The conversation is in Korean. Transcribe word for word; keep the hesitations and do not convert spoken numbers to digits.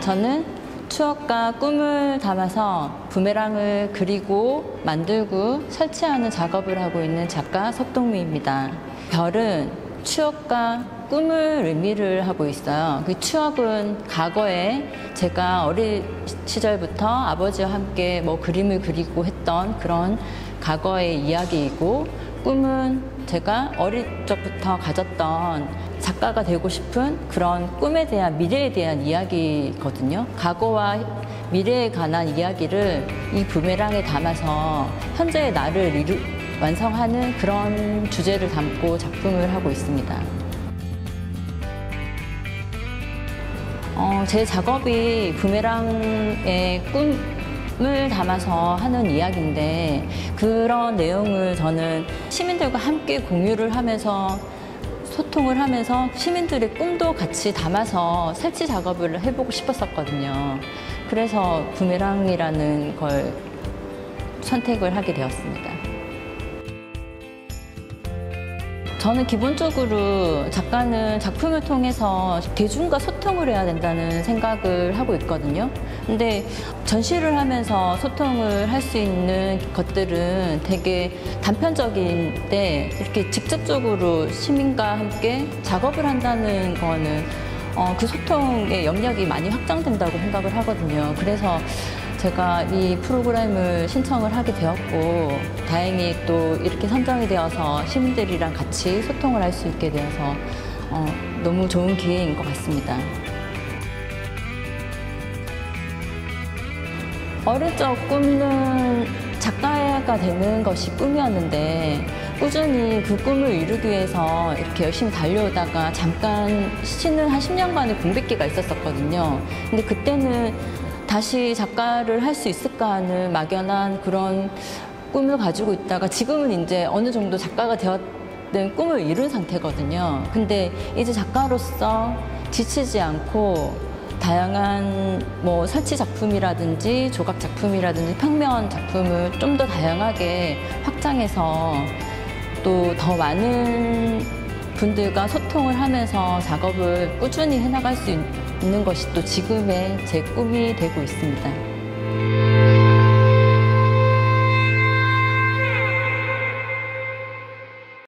저는 추억과 꿈을 담아서 부메랑을 그리고 만들고 설치하는 작업을 하고 있는 작가 석동미입니다. 별은 추억과 꿈을 의미를 하고 있어요. 그 추억은 과거에 제가 어린 시절부터 아버지와 함께 뭐 그림을 그리고 했던 그런 과거의 이야기이고, 꿈은 제가 어릴 적부터 가졌던 작가가 되고 싶은 그런 꿈에 대한, 미래에 대한 이야기거든요. 과거와 미래에 관한 이야기를 이 부메랑에 담아서 현재의 나를 이루, 완성하는 그런 주제를 담고 작품을 하고 있습니다. 어, 제 작업이 부메랑의 꿈을 담아서 하는 이야기인데, 그런 내용을 저는 시민들과 함께 공유를 하면서 소통을 하면서 시민들의 꿈도 같이 담아서 설치 작업을 해보고 싶었었거든요. 그래서 부메랑이라는 걸 선택을 하게 되었습니다. 저는 기본적으로 작가는 작품을 통해서 대중과 소통을 해야 된다는 생각을 하고 있거든요. 근데 전시를 하면서 소통을 할 수 있는 것들은 되게 단편적인데, 이렇게 직접적으로 시민과 함께 작업을 한다는 거는 어, 그 소통의 영역이 많이 확장된다고 생각을 하거든요. 그래서 제가 이 프로그램을 신청을 하게 되었고, 다행히 또 이렇게 선정이 되어서 시민들이랑 같이 소통을 할 수 있게 되어서 어, 너무 좋은 기회인 것 같습니다. 어릴 적 꿈은 작가가 되는 것이 꿈이었는데, 꾸준히 그 꿈을 이루기 위해서 이렇게 열심히 달려오다가 잠깐 쉬는 한 십 년간의 공백기가 있었었거든요. 근데 그때는 다시 작가를 할 수 있을까 하는 막연한 그런 꿈을 가지고 있다가, 지금은 이제 어느 정도 작가가 되었던 꿈을 이룬 상태거든요. 근데 이제 작가로서 지치지 않고 다양한 뭐 설치 작품이라든지 조각 작품이라든지 평면 작품을 좀 더 다양하게 확장해서 또 더 많은 분들과 소통을 하면서 작업을 꾸준히 해나갈 수 있는 것이 또 지금의 제 꿈이 되고 있습니다.